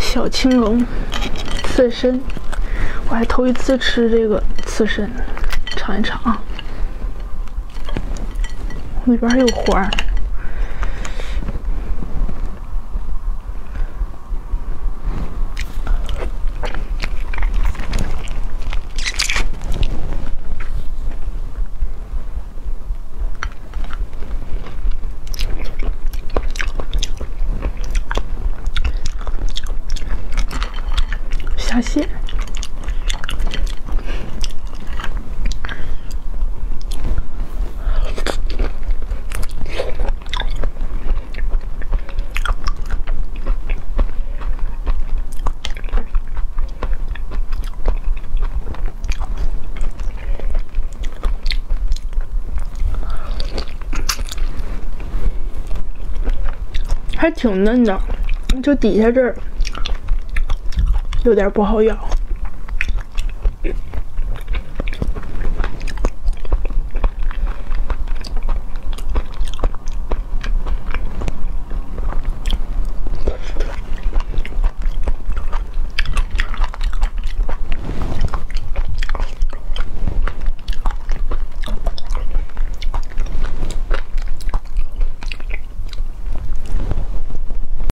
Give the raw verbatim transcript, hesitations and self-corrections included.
小青龙刺身，我还头一次吃这个刺身，尝一尝啊。里边还有花。 虾蟹，还挺嫩的，就底下这儿。 有点不好咬。